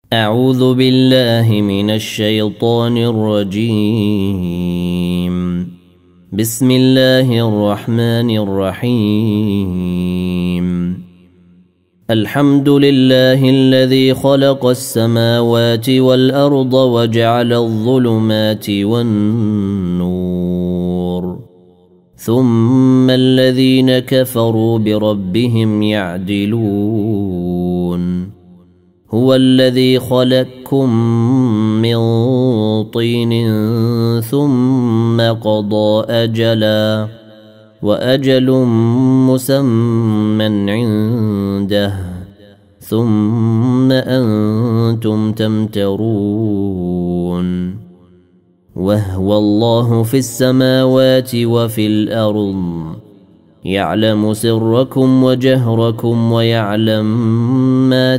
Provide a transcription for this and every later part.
أعوذ بالله من الشيطان الرجيم. بسم الله الرحمن الرحيم. الحمد لله الذي خلق السماوات والأرض وجعل الظلمات والنور ثم الذين كفروا بربهم يعدلون. هو الذي خلقكم من طين ثم قضى أجلا وأجل مسمى عنده ثم أنتم تمترون. وهو الله في السماوات وفي الأرض يعلم سركم وجهركم ويعلم ما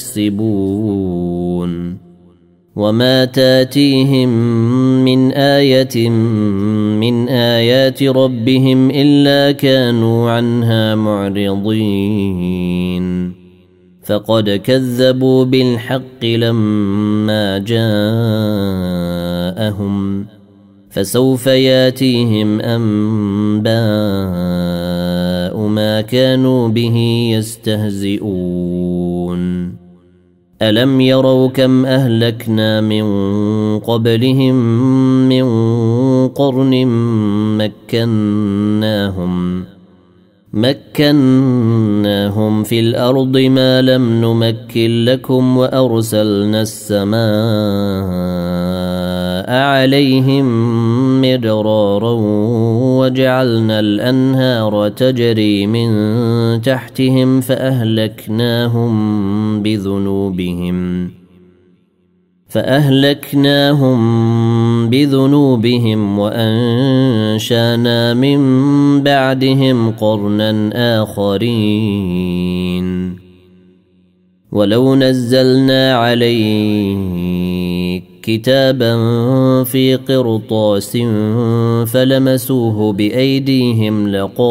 تكسبون. وما تاتيهم من آية من آيات ربهم إلا كانوا عنها معرضين. فقد كذبوا بالحق لما جاءهم فسوف ياتيهم أنباء ما كانوا به يستهزئون. ألم يروا كم أهلكنا من قبلهم من قرن مكناهم في الأرض ما لم نمكن لكم وأرسلنا السماء عليهم مدرارا وجعلنا الأنهار تجري من تحتهم فأهلكناهم بذنوبهم وأنشانا من بعدهم قرنا آخرين. ولو نزلنا عليك كتابا في قرطاس فلمسوه بأيديهم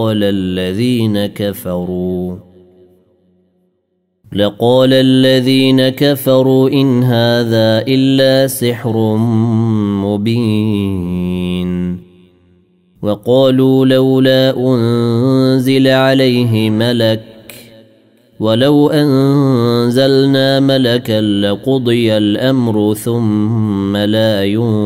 لقال الذين كفروا إن هذا إلا سحر مبين. وقالوا لولا أنزل عليه ملك ولو أنزلنا ملكا لقضي الأمر ثم لا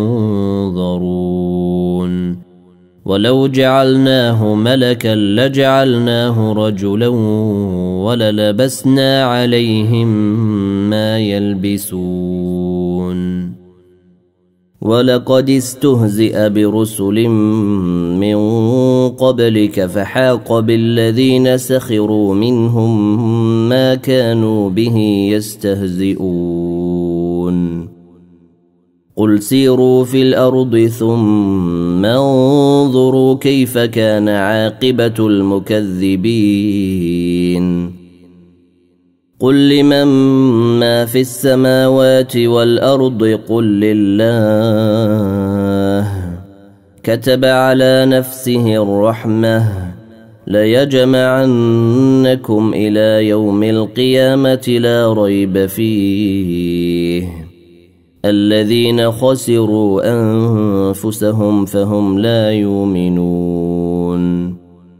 ينظرون. ولو جعلناه ملكا لجعلناه رجلا وللبسنا عليهم ما يلبسون. ولقد استهزئ برسل من قبلك فحاق بالذين سخروا منهم ما كانوا به يستهزئون. قل سيروا في الأرض ثم انظروا كيف كان عاقبة المكذبين. قل لمن ما في السماوات والأرض قل لله كتب على نفسه الرحمة ليجمعنكم إلى يوم القيامة لا ريب فيه. الذين خسروا أنفسهم فهم لا يؤمنون.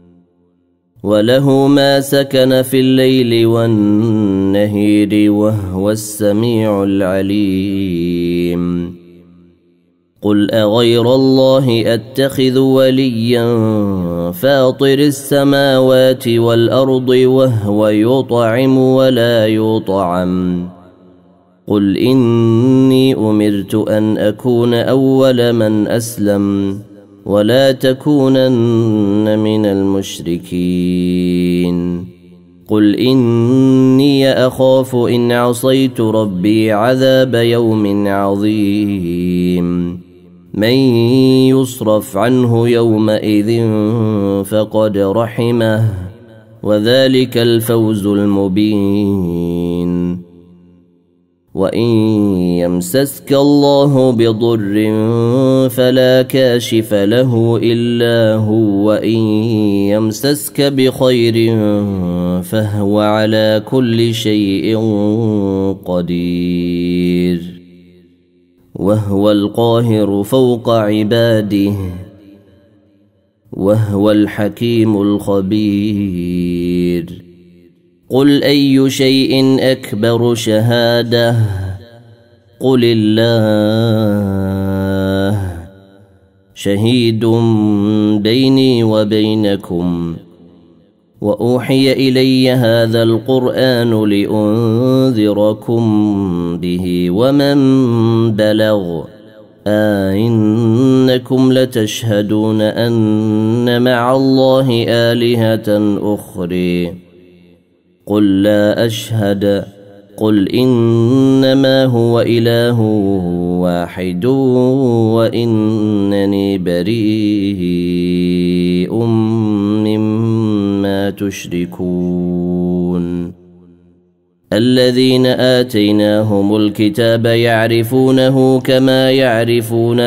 وله ما سكن في الليل والنهير وهو السميع العليم. قل أغير الله أتخذ وليا فاطر السماوات والأرض وهو يطعم ولا يطعم. قل إني أمرت أن أكون أول من أسلم ولا تكونن من المشركين. قل إني أخاف إن عصيت ربي عذاب يوم عظيم. من يصرف عنه يومئذ فقد رحمه وذلك الفوز المبين. وإن يمسسك الله بضر فلا كاشف له إلا هو وإن يمسسك بخير فهو على كل شيء قدير وهو القاهر فوق عباده وهو الحكيم الخبير قل أي شيء أكبر شهادة قل الله شهيد بيني وبينكم وأوحي إلي هذا القرآن لأنذركم به ومن بلغ أئنكم لتشهدون أن مع الله آلهة أخرى قل لا أشهد قل إنما هو إله واحد وإنني بريء مما تشركون الذين آتيناهم الكتاب يعرفونه كما يعرفون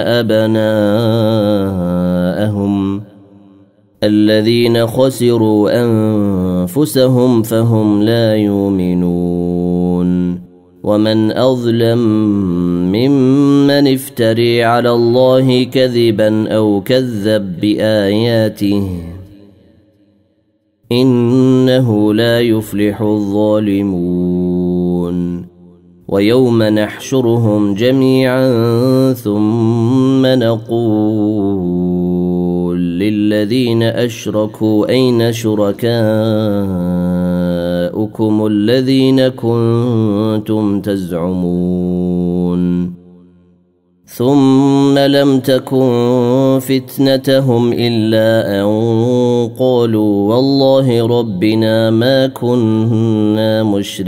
أبناءهم الذين خسروا أنفسهم فهم لا يؤمنون ومن أظلم ممن افتري على الله كذبا أو كذب بآياته إنه لا يفلح الظالمون ويوم نحشرهم جميعا ثم نقول للذين أشركوا أين شركاؤكم الذين كنتم تزعمون ثم لم تكن فتنتهم إلا أن قالوا والله ربنا ما كنا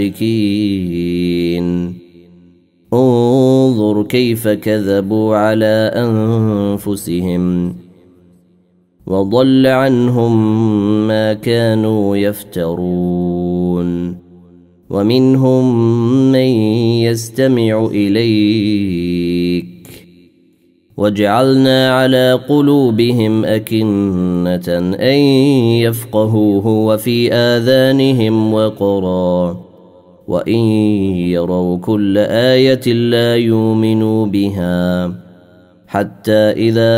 مشركين انظر كيف كذبوا على أنفسهم وضل عنهم ما كانوا يفترون ومنهم من يستمع إليك وجعلنا على قلوبهم أكنة أن يفقهوه وفي آذانهم وقرا وإن يروا كل آية لا يؤمنوا بها حتى إذا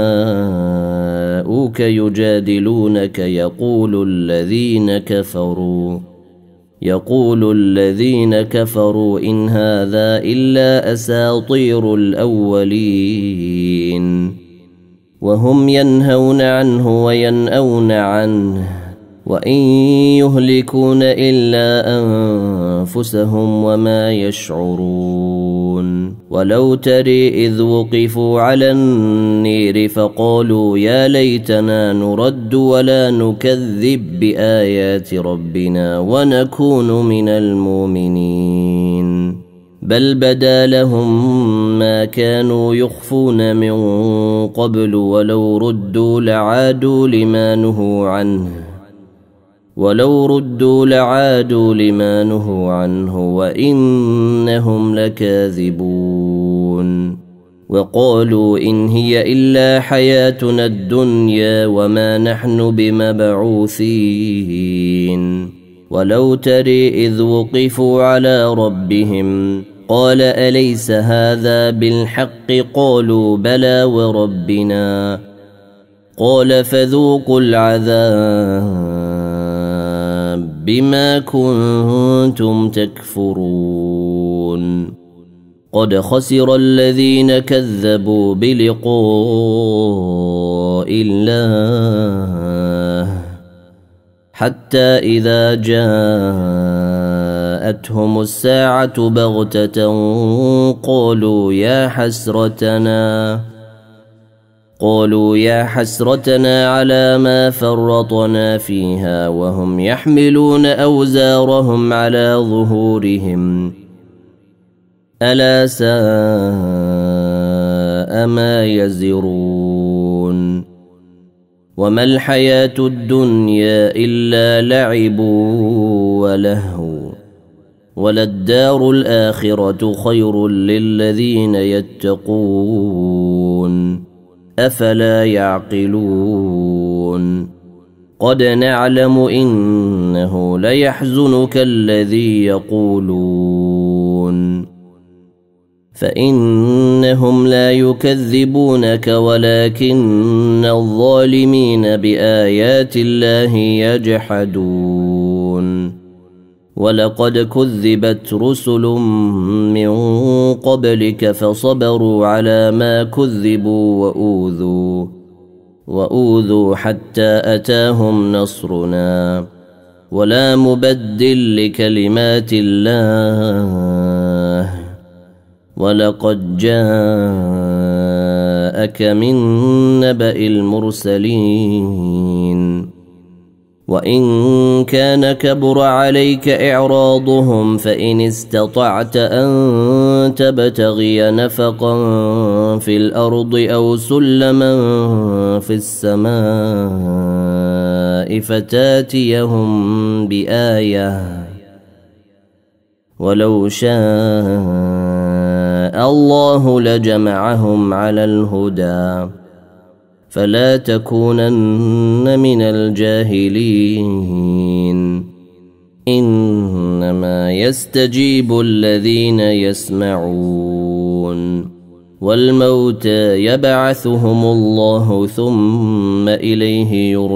جاءوك يجادلونك يقول الذين كفروا إن هذا إلا أساطير الأولين وهم ينهون عنه وينأون عنه وإن يهلكون إلا أنفسهم وما يشعرون ولو تري إذ وقفوا على النير فقالوا يا ليتنا نرد ولا نكذب بآيات ربنا ونكون من المؤمنين بل بدا لهم ما كانوا يخفون من قبل ولو ردوا لعادوا لما نهوا عنه وإنهم لكاذبون وقالوا إن هي إلا حياتنا الدنيا وما نحن بمبعوثين ولو تري إذ وقفوا على ربهم قال أليس هذا بالحق قالوا بلى وربنا قال فذوقوا العذاب بما كنتم تكفرون قد خسر الذين كذبوا بلقاء الله حتى إذا جاءتهم الساعة بغتة قالوا يا حسرتنا على ما فرطنا فيها وهم يحملون أوزارهم على ظهورهم ألا ساء ما يزرون وما الحياة الدنيا إلا لعب ولهو وللدار الآخرة خير للذين يتقون أفلا يعقلون قد نعلم إنه ليحزنك الذي يقولون فإنهم لا يكذبونك ولكن الظالمين بآيات الله يجحدون ولقد كذبت رسل من قبلك فصبروا على ما كذبوا وأوذوا حتى أتاهم نصرنا ولا مبدل لكلمات الله ولقد جاءك من نبأ المرسلين وإن كان كبر عليك إعراضهم فإن استطعت أن تبتغي نفقا في الأرض أو سلما في السماء فتاتيهم بآية ولو شاء الله لجمعهم على الهدى فلا تكونن من الجاهلين إنما يستجيب الذين يسمعون والموتى يبعثهم الله ثم إليه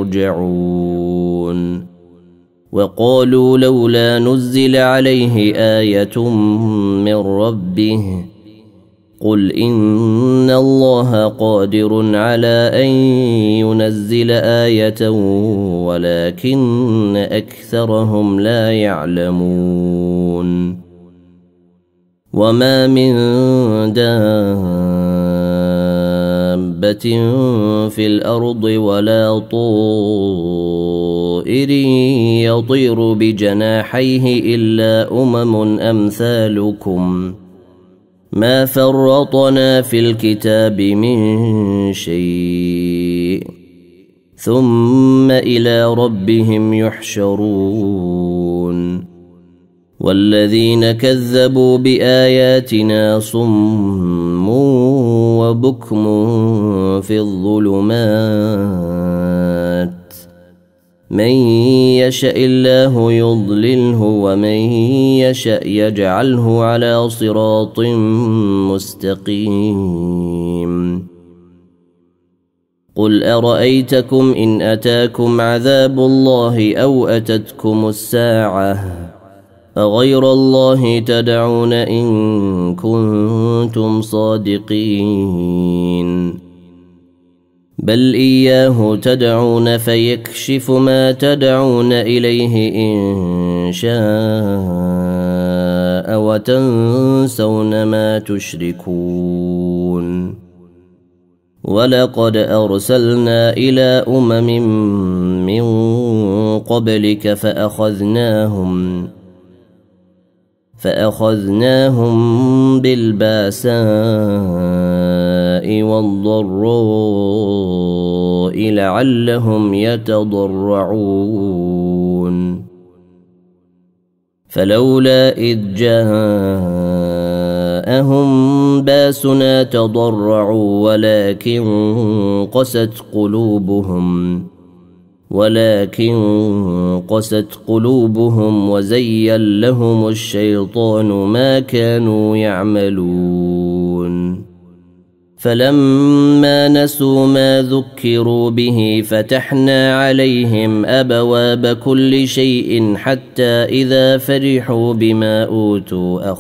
يرجعون وقالوا لولا نزل عليه آية من ربه قل إن الله قادر على أن ينزل آية ولكن أكثرهم لا يعلمون وما من دابة في الأرض ولا طائر يطير بجناحيه إلا أمم أمثالكم ما فرطنا في الكتاب من شيء ثم إلى ربهم يحشرون والذين كذبوا بآياتنا صم وبكم في الظلمات من يشاء الله يضلله ومن يشاء يجعله على صراط مستقيم قل أرأيتكم إن أتاكم عذاب الله أو أتتكم الساعة أغير الله تدعون إن كنتم صادقين بل إياه تدعون فيكشف ما تدعون إليه إن شاء وتنسون ما تشركون ولقد أرسلنا إلى أمم من قبلك فأخذناهم بالباساء والضراء لعلهم يتضرعون فلولا إذ جاءهم باسنا تضرعوا ولكن قست قلوبهم وزين لهم الشيطان ما كانوا يعملون فلما نسوا ما ذكروا به فتحنا عليهم أبواب كل شيء حتى إذا فرحوا بما أوتوا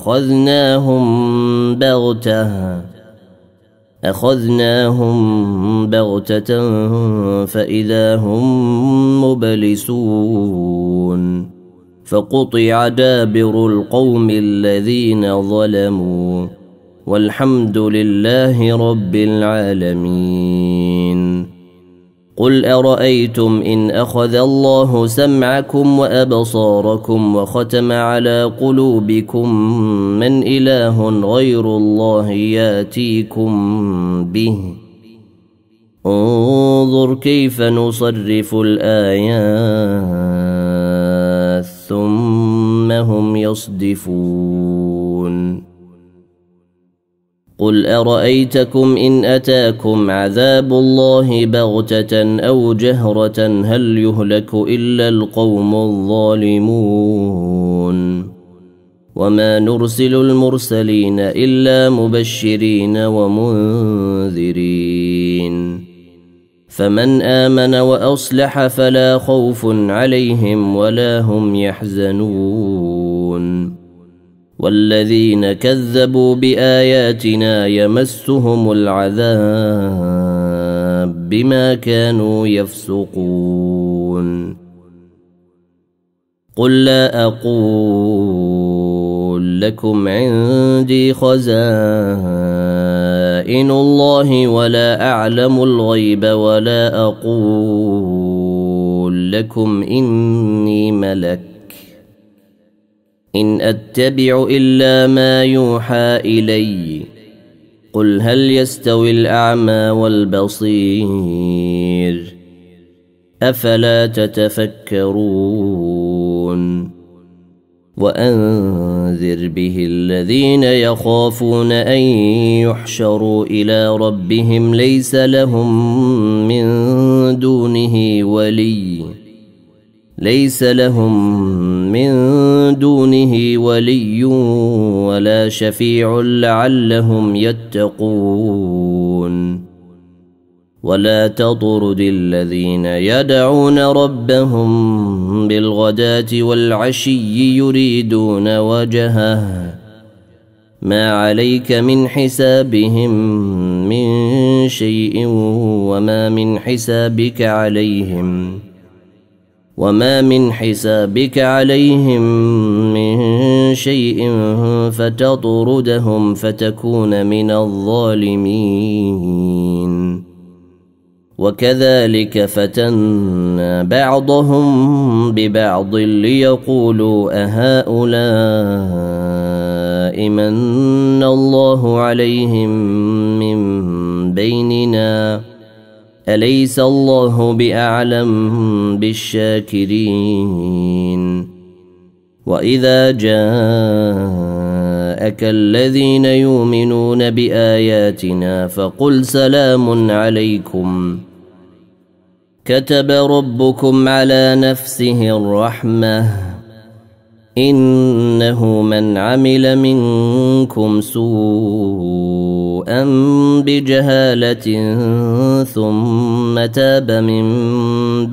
أخذناهم بغتة فإذا هم مبلسون فقطع دابر القوم الذين ظلموا والحمد لله رب العالمين قل أرأيتم إن أخذ الله سمعكم وأبصاركم وختم على قلوبكم من إله غير الله ياتيكم به انظر كيف نصرف الآيات ثم ثم هم يصدفون قل أرأيتكم إن أتاكم عذاب الله بغتة أو جهرة هل يهلك إلا القوم الظالمون وما نرسل المرسلين إلا مبشرين ومنذرين فمن آمن وأصلح فلا خوف عليهم ولا هم يحزنون والذين كذبوا بآياتنا يمسهم العذاب بما كانوا يفسقون قل لا أقول لكم عندي خزائن الله ولا أعلم الغيب ولا أقول لكم إني ملك إن أتبع إلا ما يوحى إلي قل هل يستوي الأعمى والبصير أفلا تتفكرون وأنذر به الذين يخافون أن يحشروا إلى ربهم ليس لهم من دونه ولي ولا شفيع لعلهم يتقون ولا تطرد الذين يدعون ربهم بالغداة والعشي يريدون وجهه ما عليك من حسابهم من شيء وما من حسابك عليهم من شيء فتطردهم فتكون من الظالمين وكذلك فتنا بعضهم ببعض ليقولوا أهؤلاء من الله عليهم من بيننا أليس الله بأعلم بالشاكرين وإذا جاءك الذين يؤمنون بآياتنا فقل سلام عليكم كتب ربكم على نفسه الرحمة إنه من عمل منكم سوءا بجهالة ثم تاب من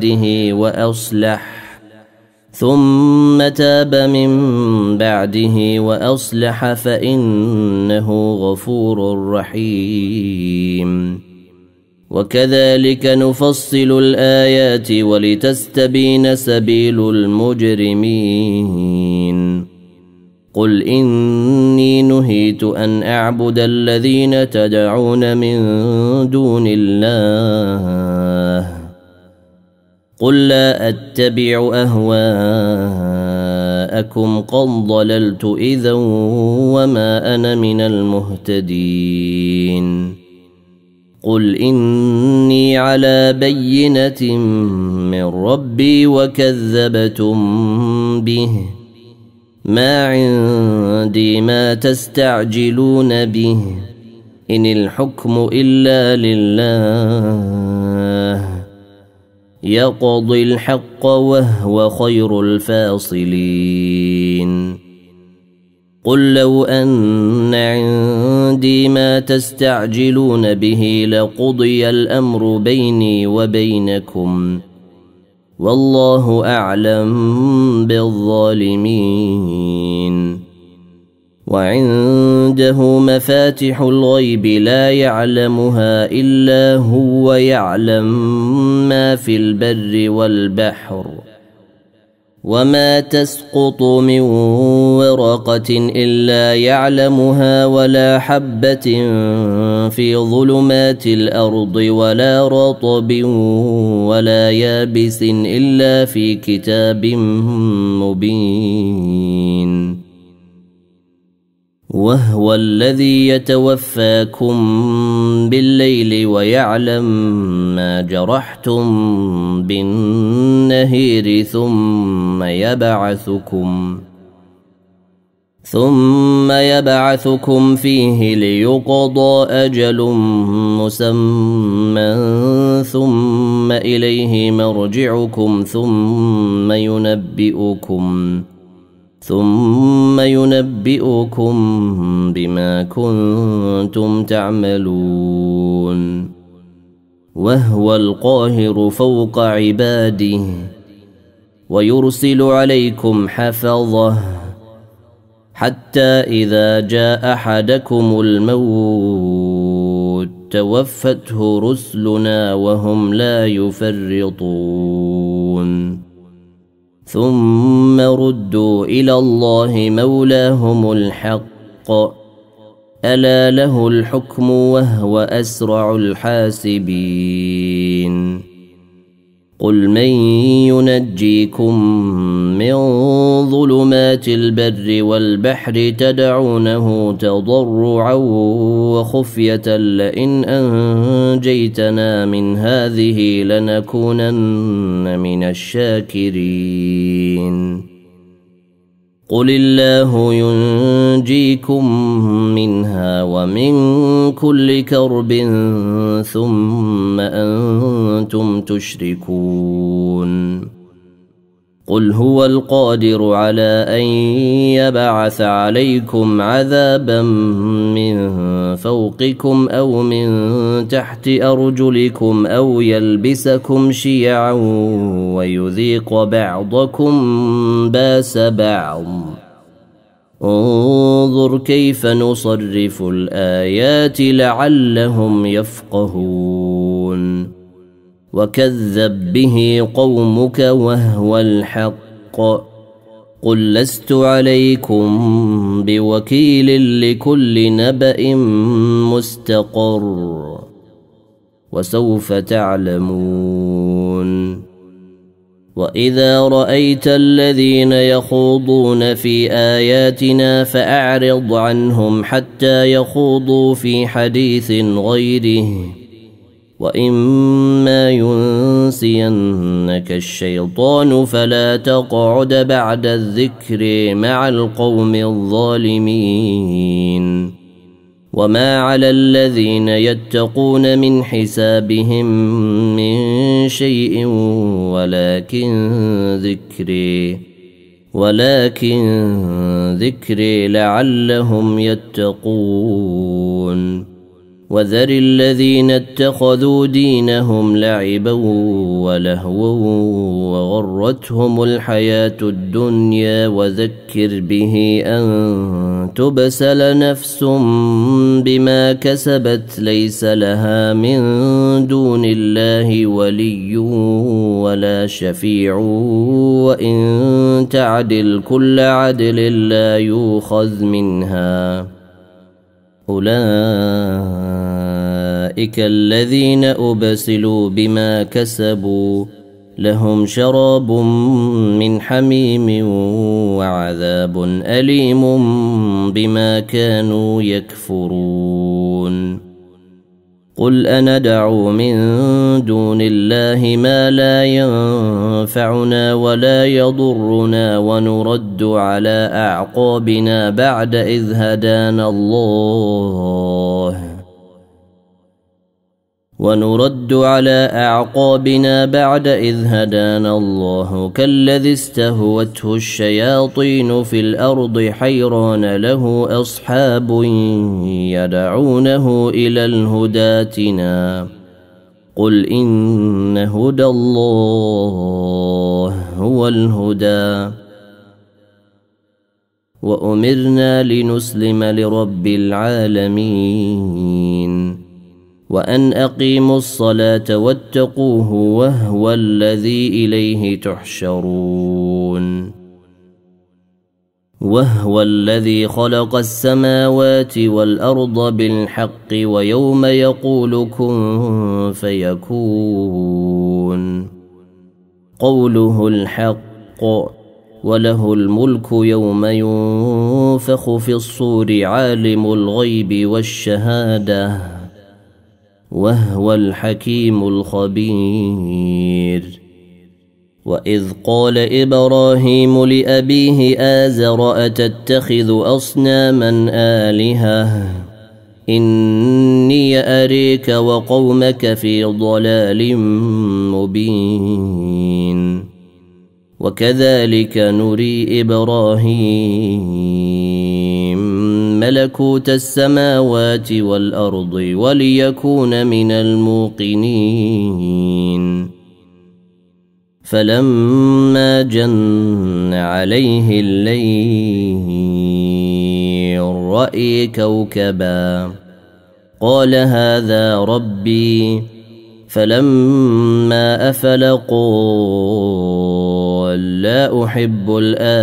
بعده وأصلح فإنه غفور رحيم وكذلك نفصل الآيات ولتستبين سبيل المجرمين قل إني نهيت أن أعبد الذين تدعون من دون الله قل لا أتبع أهواءكم قد ضللت إذا وما أنا من المهتدين قل إني على بينة من ربي وكذبتم به ما عندي ما تستعجلون به إن الحكم إلا لله يقضي الحق وهو خير الفاصلين قل لو أن عندي ما تستعجلون به لقضي الأمر بيني وبينكم والله أعلم بالظالمين وعنده مفاتح الغيب لا يعلمها إلا هو يعلم ما في البر والبحر وما تسقط من ورقة إلا يعلمها ولا حبة في ظلمات الأرض ولا رطب ولا يابس إلا في كتاب مبين وهو الذي يتوفاكم بالليل ويعلم ما جرحتم بالنهير ثم ثم يبعثكم فيه ليقضى أجل مسمى ثم إليه مرجعكم ثم ينبئكم بما كنتم تعملون وهو القاهر فوق عباده ويرسل عليكم حفظه حتى إذا جاء أحدكم الموت توفته رسلنا وهم لا يفرطون ثم ردوا إلى الله مولاهم الحق ألا له الحكم وهو أسرع الحاسبين قل من ينجيكم من ظلمات البر والبحر تدعونه تضرعا وخفية لئن أنجيتنا من هذه لنكونن من الشاكرين قل الله ينجيكم منها ومن كل كرب ثم أنتم تشركون قل هو القادر على أن يبعث عليكم عذابا من فوقكم أو من تحت أرجلكم أو يلبسكم شيعا ويذيق بعضكم باس بعض انظر كيف نصرف الآيات لعلهم يفقهون وكذب به قومك وهو الحق قل لست عليكم بوكيل لكل نبأ مستقر وسوف تعلمون وإذا رأيت الذين يخوضون في آياتنا فأعرض عنهم حتى يخوضوا في حديث غيره وإما ينسينك الشيطان فلا تقعد بعد الذكر مع القوم الظالمين وما على الذين يتقون من حسابهم من شيء ولكن ذكري لعلهم يتقون وذر الذين اتخذوا دينهم لعبا ولهوا وغرتهم الحياة الدنيا وذكر به أن تبسل نفس بما كسبت ليس لها من دون الله ولي ولا شفيع وإن تعدل كل عدل لا يؤخذ منها أولئك الذين أبسلوا بما كسبوا لهم شراب من حميم وعذاب أليم بما كانوا يكفرون قل أندعو من دون الله ما لا ينفعنا ولا يضرنا ونرد على أعقابنا بعد إذ هدانا الله كالذي استهوته الشياطين في الأرض حيران له أصحاب يدعونه إلى الهدى ائتنا قل إن هدى الله هو الهدى وأمرنا لنسلم لرب العالمين وأن أقيموا الصلاة واتقوه وهو الذي إليه تحشرون وهو الذي خلق السماوات والأرض بالحق ويوم يقول كن فيكون قوله الحق وله الملك يوم ينفخ في الصور عالم الغيب والشهادة وهو الحكيم الخبير وإذ قال إبراهيم لأبيه آزر أتتخذ أصناما آلهة إني أريك وقومك في ضلال مبين وكذلك نري إبراهيم ملكوت السماوات والأرض وليكون من الموقنين فلما جن عليه الليل رأى كوكبا قال هذا ربي فلما أفل قال لا أحب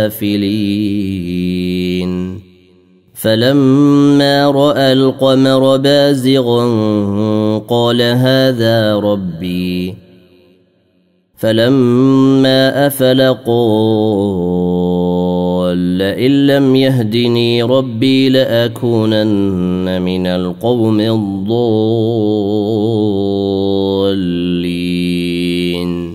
الآفلين فلما رأى القمر بازغا قال هذا ربي فلما أفل قال لئن لم يهدني ربي لأكونن من القوم الضالين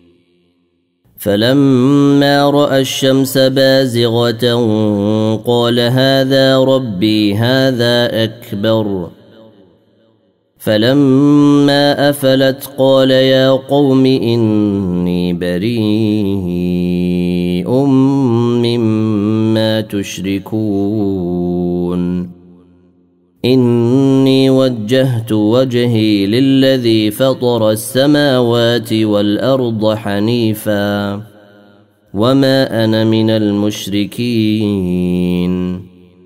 فلما رأى الشمس بازغة قال هذا ربي هذا أكبر فلما أفلت قال يا قوم إني بريء مما تشركون إني وجهت وجهي للذي فطر السماوات والأرض حنيفا وما أنا من المشركين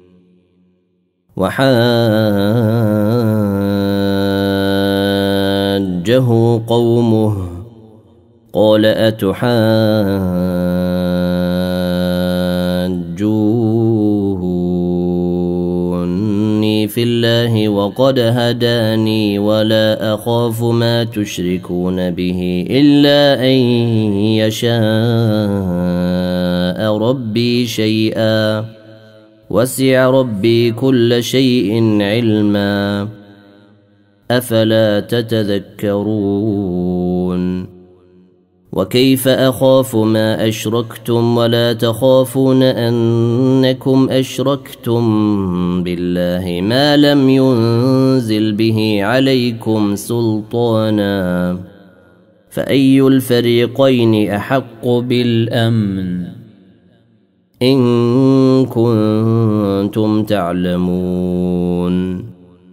وحاجه قومه قال أتحاجوني في الله وقد هداني ولا أخاف ما تشركون به إلا أن يشاء ربي شيئا وسع ربي كل شيء علما أفلا تتذكرون وكيف أخاف ما أشركتم ولا تخافون أنكم أشركتم بالله ما لم ينزل به عليكم سلطانا فأي الفريقين أحق بالأمن إن كنتم تعلمون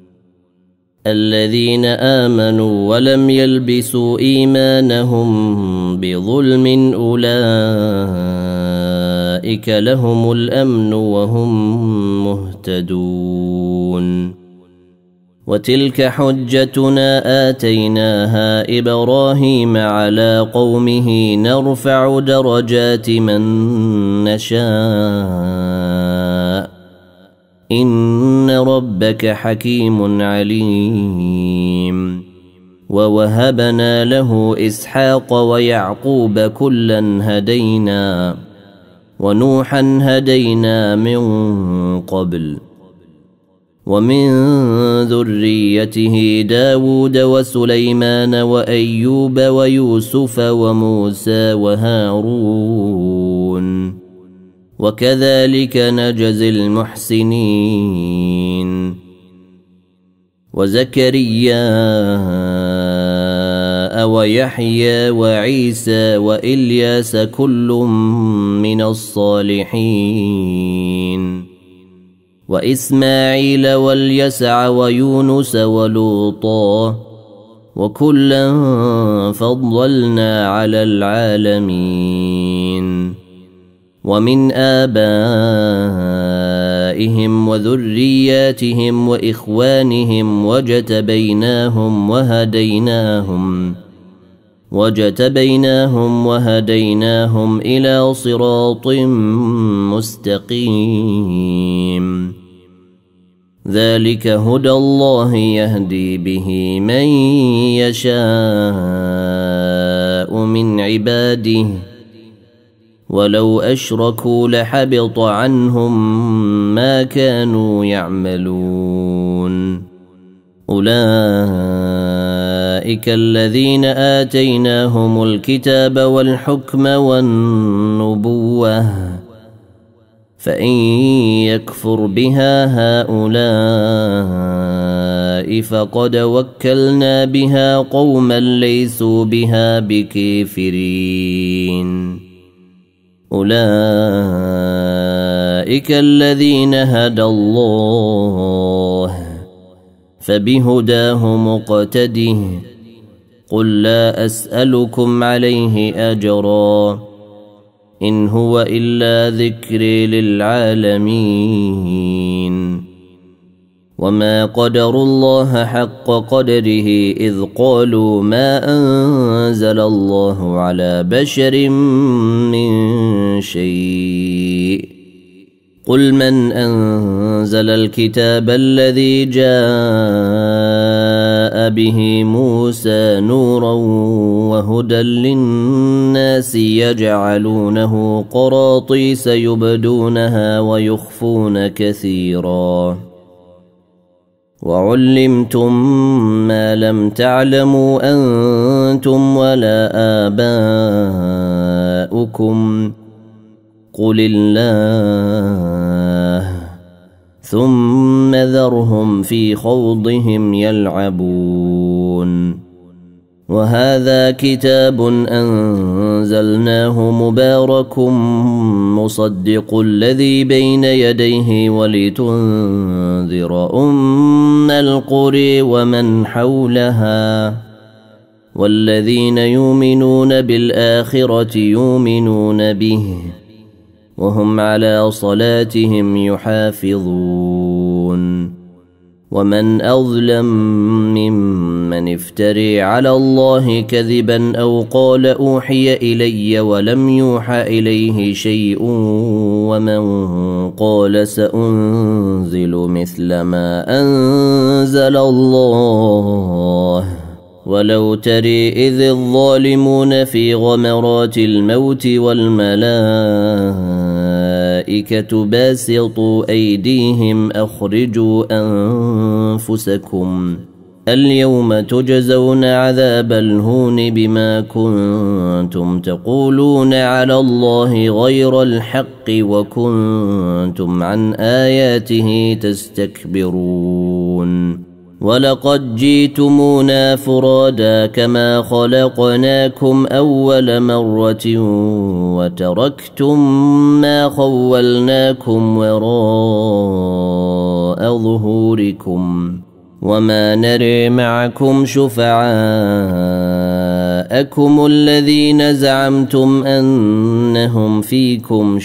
الذين آمنوا ولم يلبسوا إيمانهم بظلم أولئك لهم الأمن وهم مهتدون وتلك حجتنا آتيناها إبراهيم على قومه نرفع درجات من نشاء إن ربك حكيم عليم ووهبنا له إسحاق ويعقوب كلا هدينا ونوحا هدينا من قبل ومن ذريته داود وسليمان وأيوب ويوسف وموسى وهارون وكذلك نجزي المحسنين وزكريا ويحيى وعيسى وإلياس كل من الصالحين وإسماعيل واليسع ويونس ولوطا وكلا فضلنا على العالمين ومن آبائهم وذرياتهم وإخوانهم وجتبيناهم وهديناهم إلى صراط مستقيم ذلك هدى الله يهدي به من يشاء من عباده ولو أشركوا لحبط عنهم ما كانوا يعملون أولئك الذين آتيناهم الكتاب والحكم والنبوة فإن يكفر بها هؤلاء فقد وكلنا بها قوما ليسوا بها بكافرين أولئك الذين هدى الله فبهداه مقتده قل لا أسألكم عليه أجرا إن هو إلا ذكر للعالمين وما قدروا الله حق قدره إذ قالوا ما أنزل الله على بشر من شيء قل من أنزل الكتاب الذي جاء به موسى نورا وهدى للناس يجعلونه قراطيس يبدونها ويخفون كثيرا وعلمتم ما لم تعلموا أنتم ولا آباؤكم قل الله ثم ذرهم في خوضهم يلعبون وهذا كتاب أنزلناه مبارك مصدق الذي بين يديه ولتنذر أم القرى ومن حولها والذين يؤمنون بالآخرة يؤمنون به وهم على صلاتهم يحافظون ومن أظلم ممن افتري على الله كذبا أو قال أوحي إلي ولم يوحى إليه شيء ومن قال سأنزل مثل ما أنزل الله ولو تري إذ الظالمون في غمرات الموت والملائكة باسطوا أيديهم أخرجوا أنفسكم اليوم تجزون عذاب الهون بما كنتم تقولون على الله غير الحق وكنتم عن آياته تستكبرون ولقد جئتمونا فرادا كما خلقناكم أول مرة وتركتم ما خولناكم وراء ظهوركم وما نري معكم شفعاءكم الذين زعمتم أنهم فيكم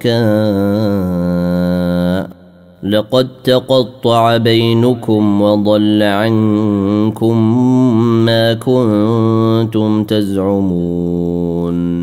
شركاء لقد تقطع بينكم وضل عنكم ما كنتم تزعمون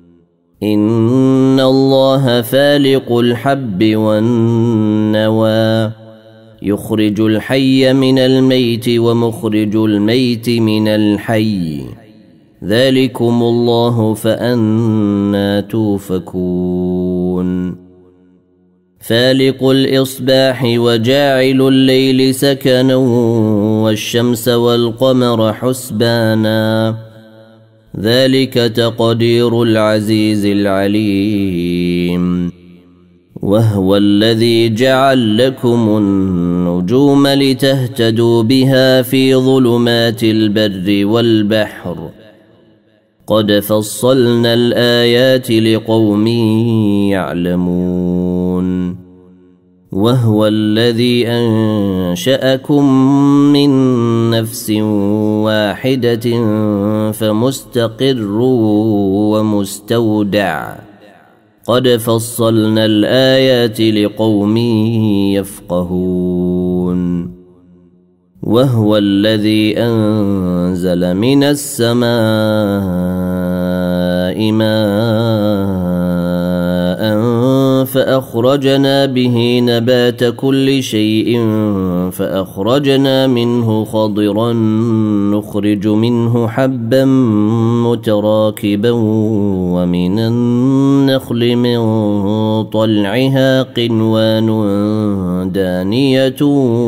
إن الله فالق الحب والنوى يخرج الحي من الميت ومخرج الميت من الحي ذلكم الله فأنى توفكون فالق الإصباح وجاعل الليل سكنا والشمس والقمر حسبانا ذلك تقدير العزيز العليم وهو الذي جعل لكم النجوم لتهتدوا بها في ظلمات البر والبحر قد فصلنا الآيات لقوم يعلمون وهو الذي أنشأكم من نفس واحدة فمستقر ومستودع قد فصلنا الآيات لقوم يفقهون وهو الذي أنزل من السماء ماء فأخرجنا به نبات كل شيء فأخرجنا منه خضرا نخرج منه حبا متراكبا ومن النخل من طلعها قنوان دانية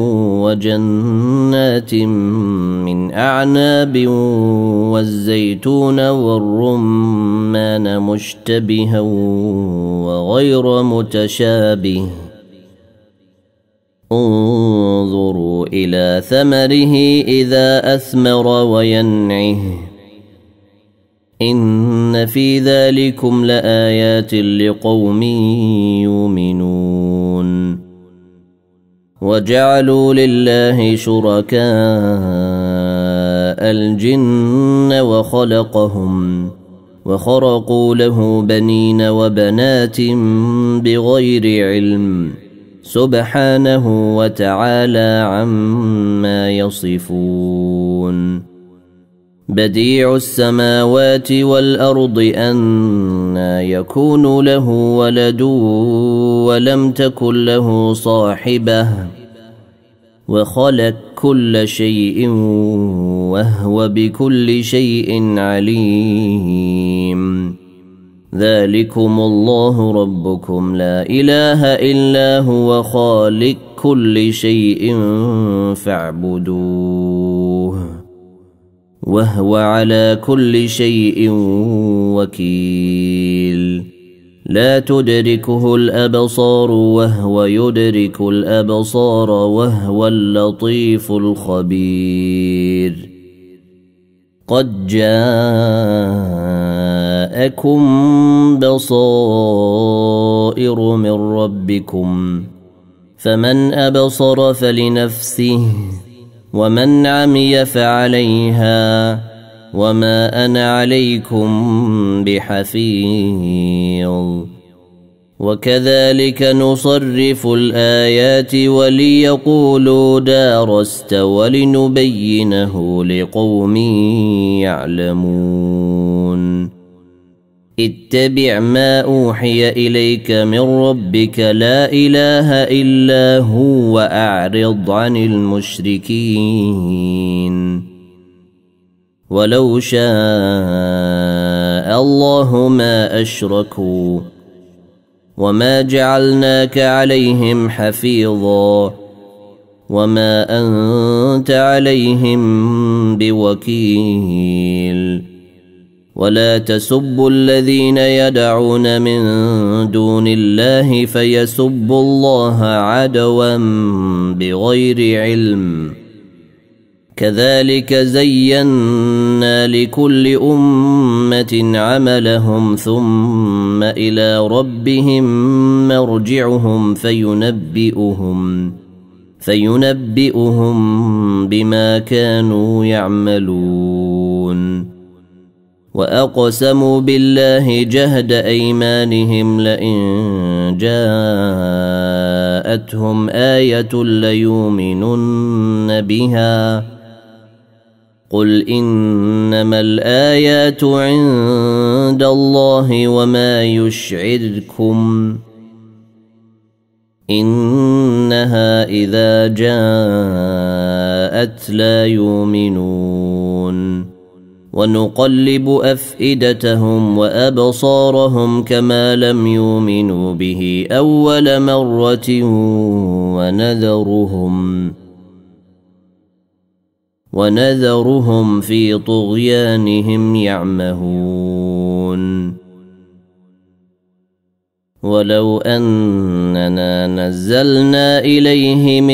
وجنات من أعناب والزيتون والرمان مشتبها وغير متشابه انظروا إلى ثمره إذا أثمر وينعه إن في ذلكم لآيات لقوم يؤمنون وجعلوا لله شركاء الجن وخرقوا له بنين وبنات بغير علم سبحانه وتعالى عما يصفون بديع السماوات والأرض أنى يكون له ولد ولم تكن له صاحبة وخلق كل شيء وهو بكل شيء عليم ذلكم الله ربكم لا إله إلا هو خالق كل شيء فاعبدوه وهو على كل شيء وكيل لا تدركه الأبصار وهو يدرك الأبصار وهو اللطيف الخبير قد جاءكم بصائر من ربكم فمن أبصر فلنفسه ومن عمي فعليها وما أنا عليكم بحفيظ وكذلك نصرف الآيات وليقولوا درست ولنبينه لقوم يعلمون اتبع ما أوحي إليك من ربك لا إله إلا هو وأعرض عن المشركين ولو شاء الله ما أشركوا وما جعلناك عليهم حفيظا وما أنت عليهم بوكيل ولا تسبوا الذين يدعون من دون الله فيسبوا الله عدوا بغير علم كذلك زينا لكل أمة عملهم ثم إلى ربهم مرجعهم فينبئهم بما كانوا يعملون وأقسموا بالله جهد أيمانهم لئن جاءتهم آية ليؤمنن بها قل إنما الآيات عند الله وما يشعركم إنها إذا جاءت لا يؤمنون ونقلب أفئدتهم وأبصارهم كما لم يؤمنوا به أول مرة ونذرهم في طغيانهم يعمهون ولو أننا نزلنا إليهم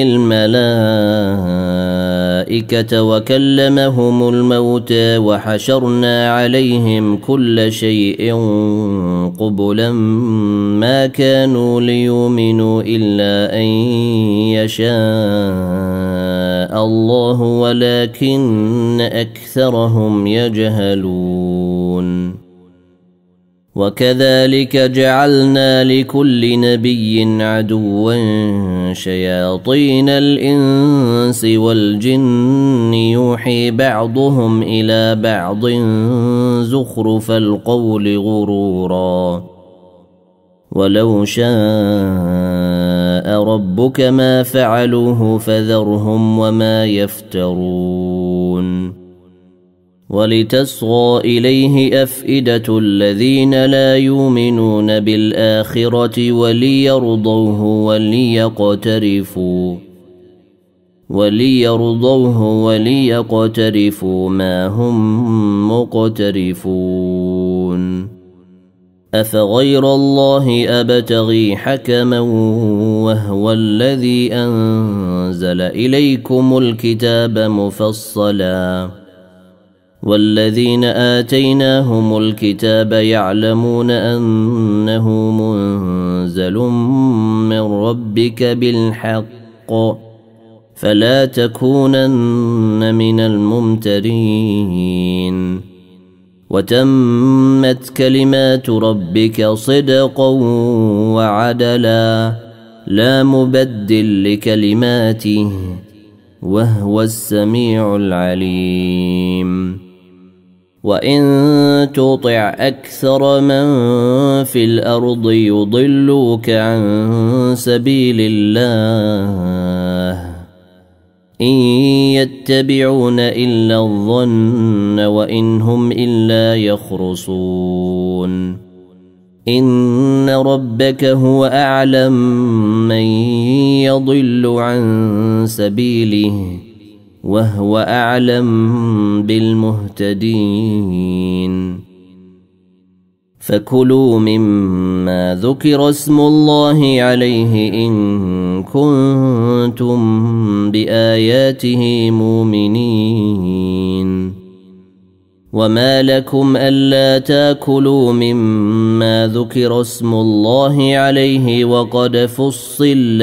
الملائكة وكلمهم الموتى وحشرنا عليهم كل شيء قبلا ما كانوا ليؤمنوا إلا أن يشاء الله ولكن أكثرهم يجهلون وكذلك جعلنا لكل نبي عدوا شياطين الإنس والجن يوحي بعضهم إلى بعض زخرف القول غرورا ولو شاء ربك ما فعلوه فذرهم وما يفترون ولتصغى إليه أفئدة الذين لا يؤمنون بالآخرة وليرضوه وليقترفوا ما هم مقترفون. أفغير الله أبتغي حكما وهو الذي أنزل إليكم الكتاب مفصلا والذين آتيناهم الكتاب يعلمون أنه منزل من ربك بالحق فلا تكونن من الممترين. وتمت كلمات ربك صدقا وعدلا لا مبدل لكلماته وهو السميع العليم. وإن تطع أكثر من في الأرض يضلوك عن سبيل الله إن يتبعون إلا الظن وإن هم إلا يخرصون. إن ربك هو أعلم من يضل عن سبيله وهو أعلم بالمهتدين. فكلوا مما ذكر اسم الله عليه إن كنتم بآياته مؤمنين. وما لكم ألا تاكلوا مما ذكر اسم الله عليه وقد فصل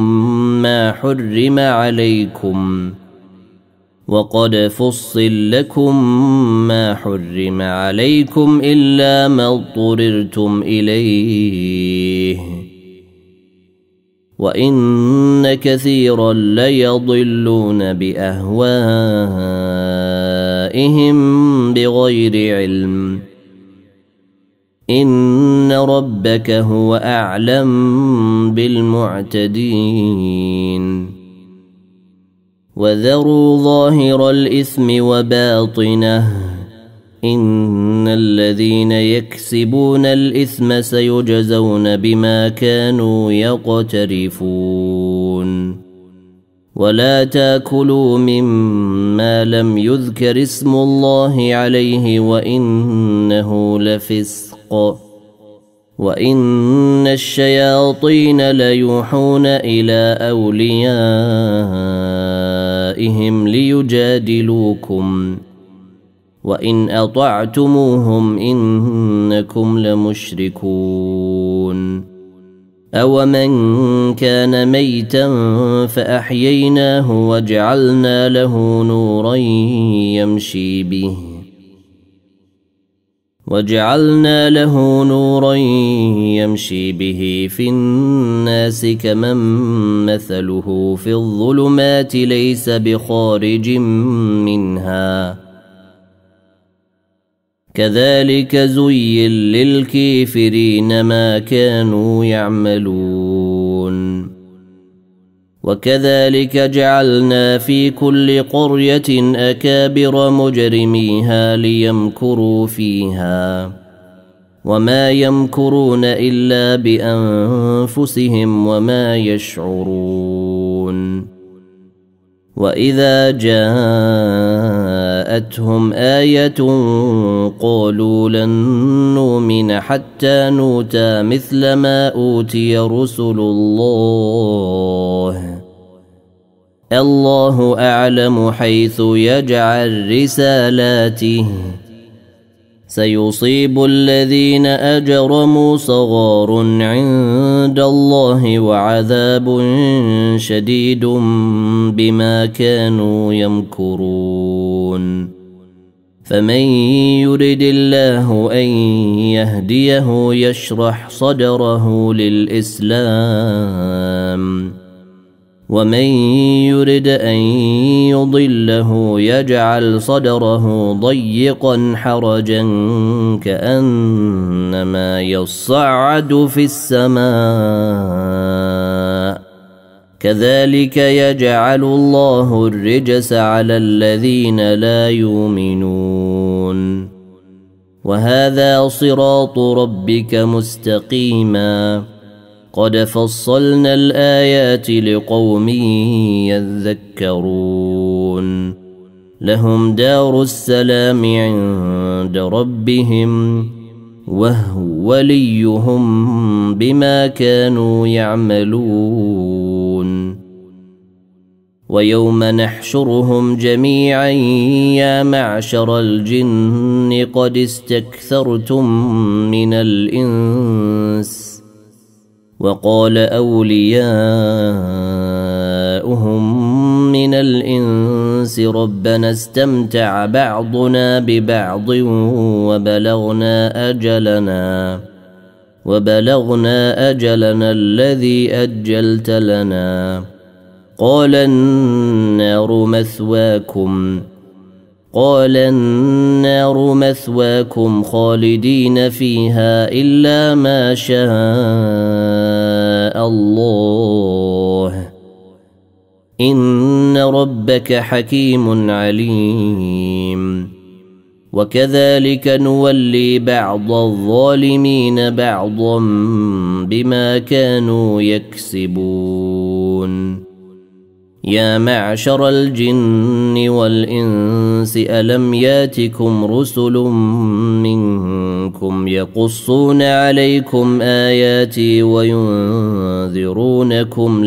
لكم ما حرم عليكم إلا ما اضطررتم إليه وإن كثيرا ليضلون بأهوائهم بغير علم. إن ربك هو أعلم بالمعتدين. وذروا ظاهر الإثم وباطنه إن الذين يكسبون الإثم سيجزون بما كانوا يقترفون. ولا تاكلوا مما لم يذكر اسم الله عليه وإنه لفسق وإن الشياطين ليوحون إلى أوليائهم ليجادلوكم وإن أطعتموهم إنكم لمشركون. أومن كان ميتا فأحييناه وجعلنا له نورا يمشي به في الناس كمن مثله في الظلمات ليس بخارج منها كذلك زين للكافرين ما كانوا يعملون. وكذلك جعلنا في كل قرية أكابر مجرميها ليمكروا فيها وما يمكرون إلا بأنفسهم وما يشعرون. وإذا جاءتهم آية قالوا لن نؤمن حتى نؤتى مثل ما أوتي رسل الله أعلم حيث يجعل رسالاته سيصيب الذين أجرموا صغار عند الله وعذاب شديد بما كانوا يمكرون. فمن يرد الله أن يهديه يشرح صدره للإسلام ومن يرد أن يضله يجعل صدره ضيقا حرجا كأنما يصعد في السماء كذلك يجعل الله الرجس على الذين لا يؤمنون. وهذا صراط ربك مستقيما قد فصلنا الآيات لقوم يذكرون لهم دار السلام عند ربهم وهو وليهم بما كانوا يعملون ويوم نحشرهم جميعا يا معشر الجن قد استكثرتم من الإنس وقال أولياؤهم من الإنس ربنا استمتع بعضنا ببعض وبلغنا أجلنا الذي أجلت لنا قال النار مثواكم خالدين فيها إلا ما شاء الله إن ربك حكيم عليم وكذلك نولي بعض الظالمين بعضا بما كانوا يكسبون يا معشر الجن والإنس ألم ياتكم رسل منكم يقصون عليكم آياتي وينذرونكم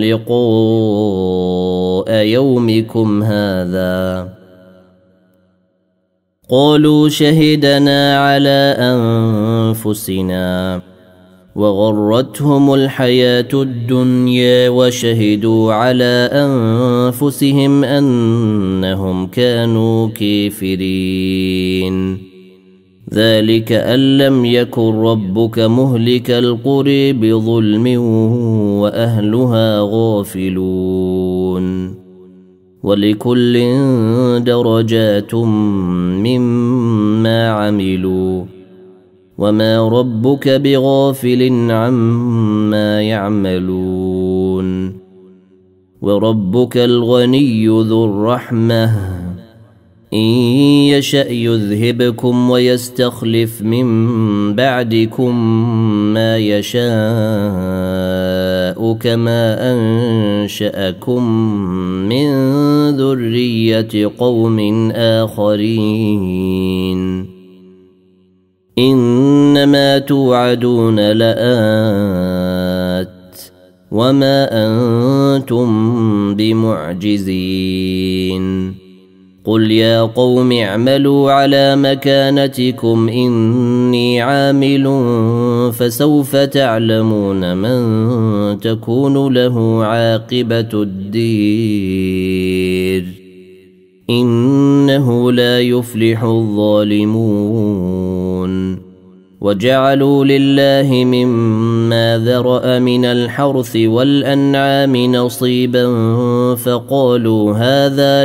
لقاء يومكم هذا قالوا شهدنا على أنفسنا وغرتهم الحياة الدنيا وشهدوا على أنفسهم أنهم كانوا كافرين ذلك أن لم يكن ربك مهلك القرى بظلم وأهلها غافلون ولكل درجات مما عملوا وما ربك بغافل عما يعملون وربك الغني ذو الرحمة إن يشأ يذهبكم ويستخلف من بعدكم ما يشاء كما أنشأكم من ذرية قوم آخرين إنما توعدون لآت وما أنتم بمعجزين قل يا قوم اعملوا على مكانتكم إني عامل فسوف تعلمون من تكون له عاقبة الدير إنه لا يفلح الظالمون وجعلوا لله مما ذرأ من الحرث والأنعام نصيبا فقالوا هذا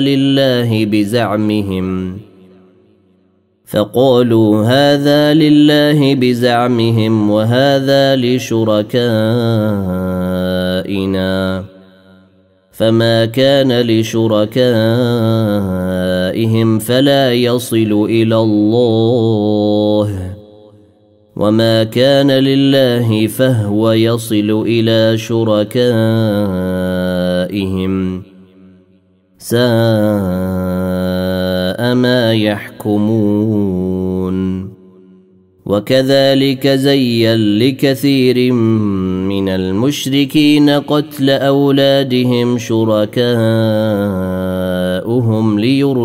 لله بزعمهم وهذا لشركائنا فما كان لشركائهم فلا يصل إلى الله وما كان لله فهو يصل إلى شركائهم ساء ما يحكمون وكذلك زين لكثير من المشركين قتل أولادهم شركاؤهم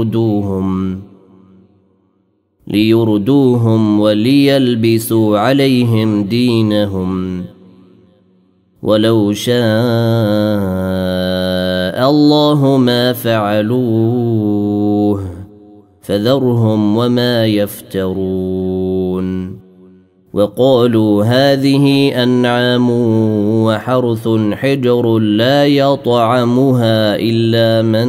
ليردوهم وليلبسوا عليهم دينهم ولو شاء الله ما فعلوه فذرهم وما يفترون وقالوا هذه أنعام وحرث حجر لا يطعمها إلا من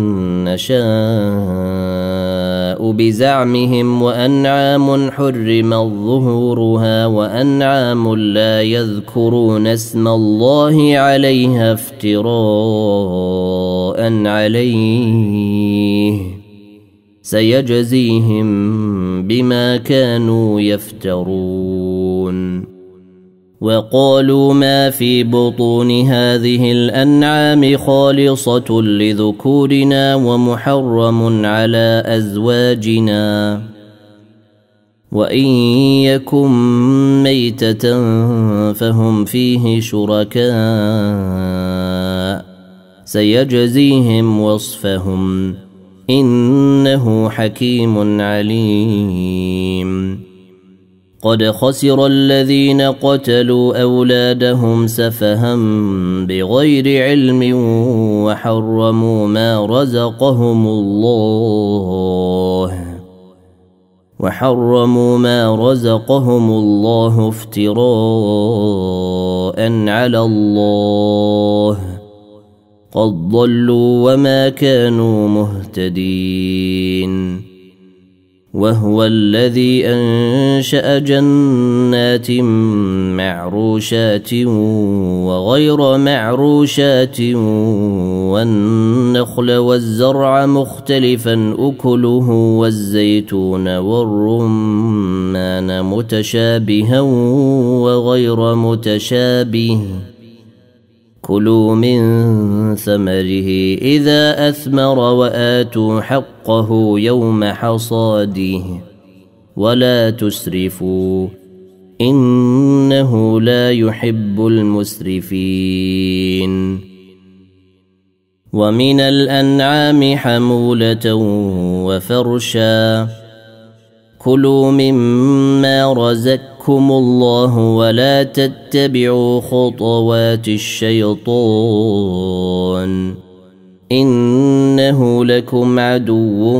نشاء بزعمهم وأنعام حرمت ظهورها وأنعام لا يذكرون اسم الله عليها افتراء عليه سيجزيهم بما كانوا يفترون. وقالوا ما في بطون هذه الأنعام خالصة لذكورنا ومحرم على أزواجنا وإن يكن ميتة فهم فيه شركاء سيجزيهم وصفهم إنه حكيم عليم. قد خسر الذين قتلوا أولادهم سفها بغير علم وحرموا ما رزقهم الله افتراء على الله قد ضلوا وما كانوا مهتدين. وهو الذي أنشأ جنات معروشات وغير معروشات والنخل والزرع مختلفا أكله والزيتون والرمان متشابها وغير متشابه كلوا من ثمره إذا أثمر وآتوا حقه يوم حصاده ولا تسرفوا إنه لا يحب المسرفين. ومن الأنعام حمولة وفرشا كلوا مما رزقكم الله ولا تتبعوا خطوات الشيطان إنه لكم عدو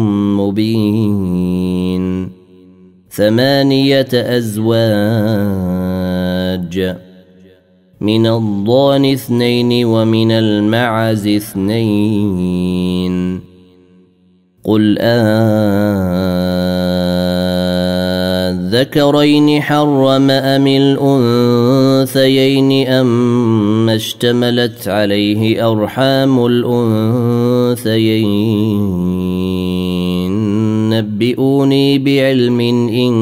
مبين. 8 أزواج من الضأن 2 ومن المعز 2 قل الذكرين حرم أم الأنثيين أما اشتملت عليه أرحام الأنثيين نبئوني بعلم إن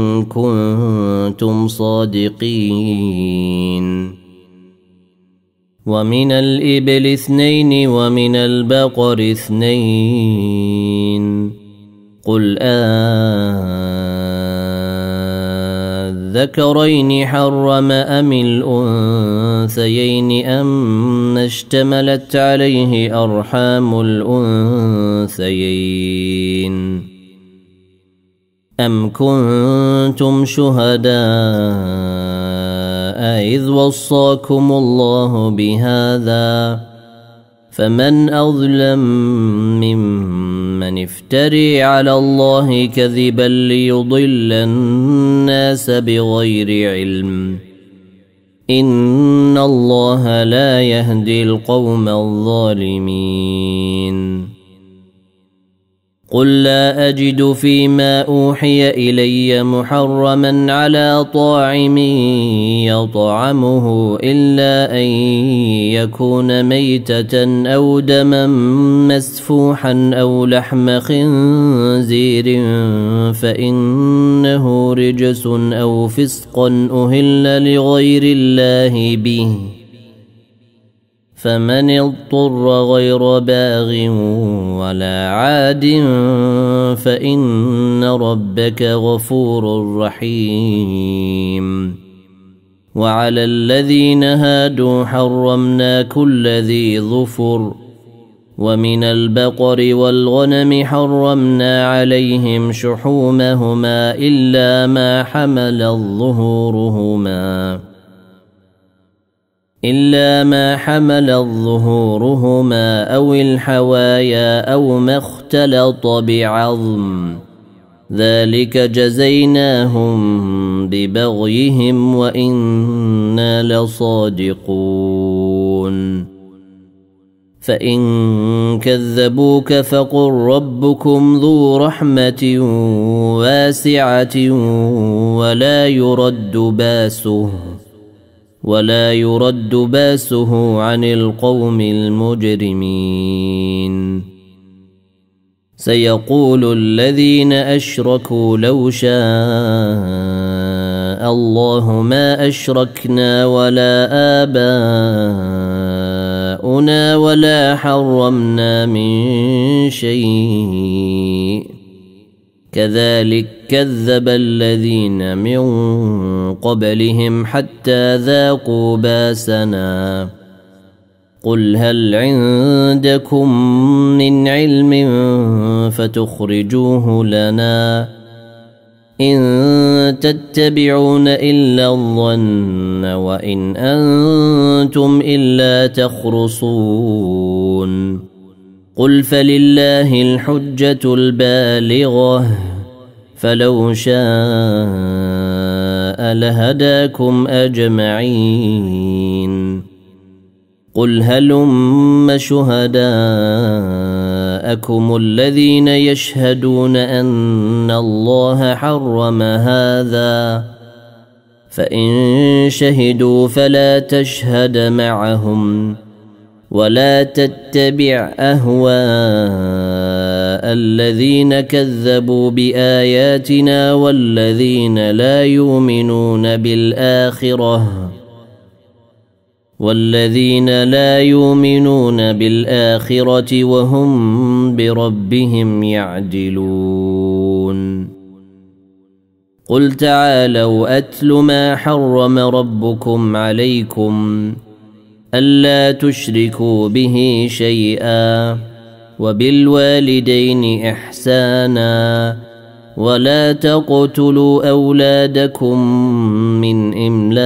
كنتم صادقين. ومن الإبل 2 ومن البقر 2 قل الذكرين حرم أم الأنثيين أما اشتملت عليه أرحام الأنثيين أم كنتم شهداء إذ وصاكم الله بهذا فمن أظلم ممن افتري على الله كذبا ليضل الناس بغير علم إن الله لا يهدي القوم الظالمين. قل لا أجد فيما أوحي إلي محرما على طاعم يطعمه إلا أن يكون ميتة أو دما مسفوحا أو لحم خنزير فإنه رجس أو فسقا أهل لغير الله به فمن اضطر غير باغ ولا عاد فإن ربك غفور رحيم. وعلى الذين هادوا حرمنا كل ذي ظفر ومن البقر والغنم حرمنا عليهم شحومهما إلا ما حمل ظهورهما أو الحوايا أو ما اختلط بعظم ذلك جزيناهم ببغيهم وإنا لصادقون. فإن كذبوك فقل ربكم ذو رحمة واسعة ولا يرد باسه عن القوم المجرمين. سيقول الذين أشركوا لو شاء الله ما أشركنا ولا آباؤنا ولا حرمنا من شيء كذلك كذب الذين من قبلهم حتى ذاقوا باسنا قل هل عندكم من علم فتخرجوه لنا إن تتبعون إلا الظن وإن أنتم إلا تخرصون قل فلله الحجة البالغة فلو شاء لهداكم أجمعين قل هلم شهداءكم الذين يشهدون أن الله حرم هذا فإن شهدوا فلا تشهد معهم ولا تتبع أهواء الذين كذبوا بآياتنا والذين لا يؤمنون بالآخرة وهم بربهم يعدلون قل تعالوا أتل ما حرم ربكم عليكم ألا تشركوا به شيئا وبالوالدين إحسانا ولا تقتلوا أولادكم من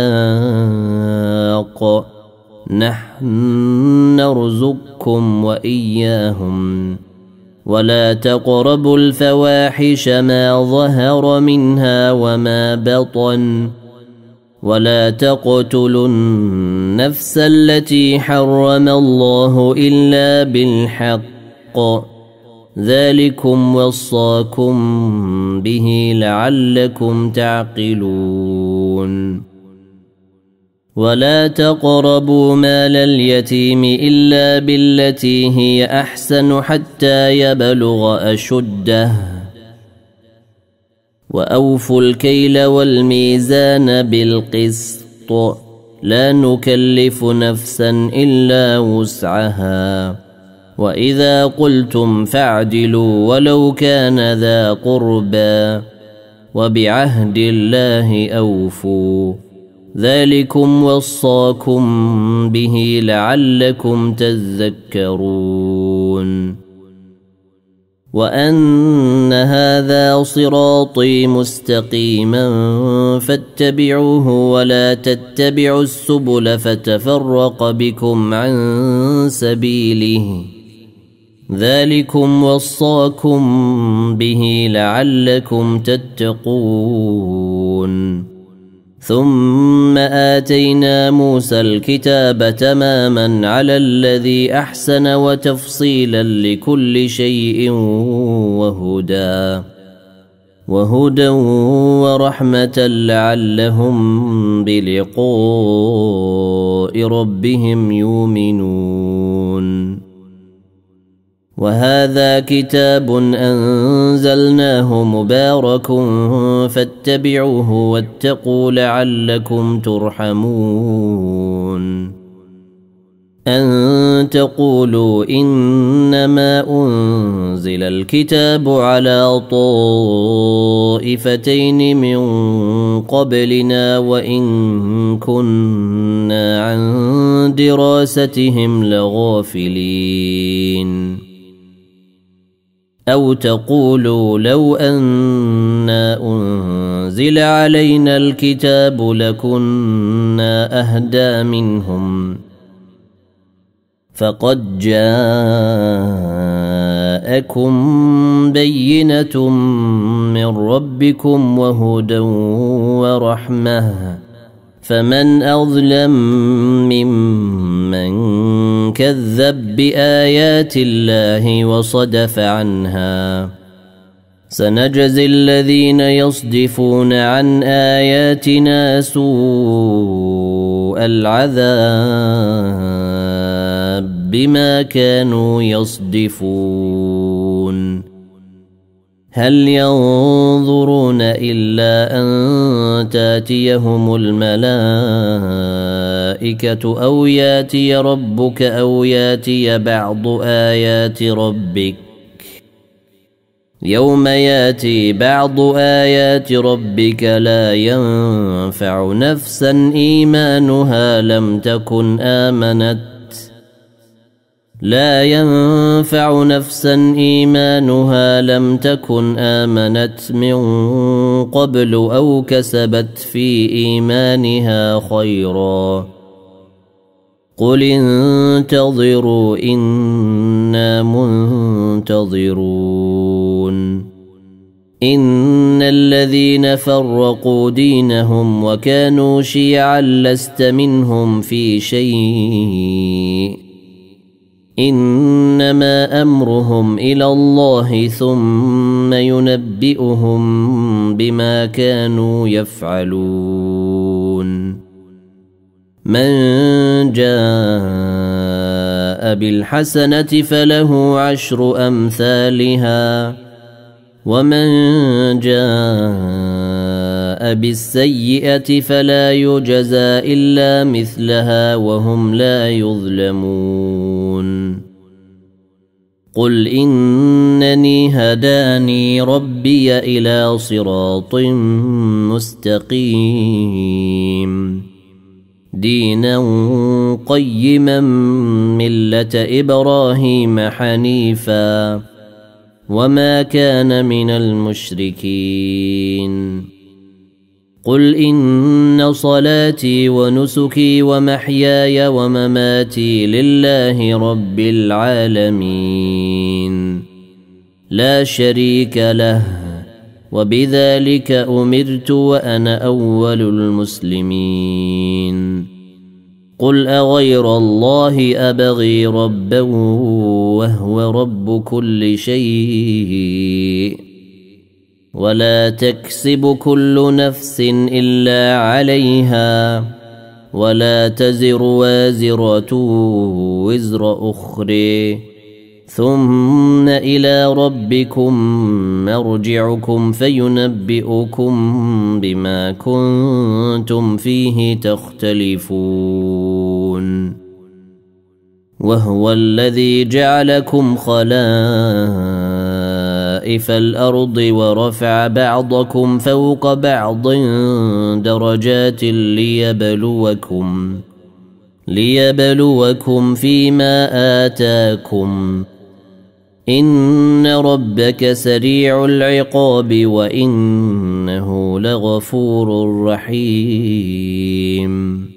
إملاق نحن نرزقكم وإياهم ولا تقربوا الفواحش ما ظهر منها وما بطن ولا تقتلوا النفس التي حرم الله إلا بالحق ذلكم وصاكم به لعلكم تعقلون ولا تقربوا مال اليتيم إلا بالتي هي أحسن حتى يبلغ أشده وأوفوا الكيل والميزان بالقسط لا نكلف نفسا إلا وسعها وإذا قلتم فاعدلوا ولو كان ذا قربى وبعهد الله أوفوا ذلكم وصاكم به لعلكم تذكرون وأن هذا صراطي مستقيما فاتبعوه ولا تتبعوا السبل فتفرق بكم عن سبيله ذلكم وصاكم به لعلكم تتقون ثم آتينا موسى الكتاب تماما على الذي أحسن وتفصيلا لكل شيء وهدى ورحمة لعلهم بلقاء ربهم يؤمنون وهذا كتاب أنزلناه مبارك فاتبعوه واتقوا لعلكم ترحمون أن تقولوا إنما أنزل الكتاب على طائفتين من قبلنا وإن كنا عن دراستهم لغافلين أو تقولوا لو أنا أنزل علينا الكتاب لكنا أهدى منهم فقد جاءكم بينة من ربكم وهدى ورحمة فمن أظلم ممن كذب بآيات الله وصدف عنها سنجزي الذين يصدفون عن آياتنا سوء العذاب بما كانوا يصدفون هل ينظرون إلا أن تاتيهم الملائكة أو ياتي ربك أو ياتي بعض آيات ربك يوم ياتي بعض آيات ربك لا ينفع نفسا إيمانها لم تكن آمنت من قبل أو كسبت في إيمانها خيرا قل انتظروا إنا منتظرون إن الذين فرقوا دينهم وكانوا شيعا لست منهم في شيء إنما أمرهم إلى الله ثم ينبئهم بما كانوا يفعلون من جاء بالحسنة فله 10 أمثالها ومن جاء بالسيئة فلا يجزى إلا مثلها وهم لا يظلمون قل إنني هداني ربي إلى صراط مستقيم دينا قيما ملة إبراهيم حنيفا وما كان من المشركين قل إن صلاتي ونسكي ومحياي ومماتي لله رب العالمين لا شريك له وبذلك أمرت وأنا أول المسلمين قل أغير الله أبغي ربا وهو رب كل شيء ولا تكسب كل نفس إلا عليها ولا تزر وازرة وزر أخرى ثم إلى ربكم مرجعكم فينبئكم بما كنتم فيه تختلفون وهو الذي جعلكم خلائف الأرض ورفع بعضكم فوق بعض درجات ليبلوكم فيما آتاكم إن ربك سريع العقاب وإنه لغفور رحيم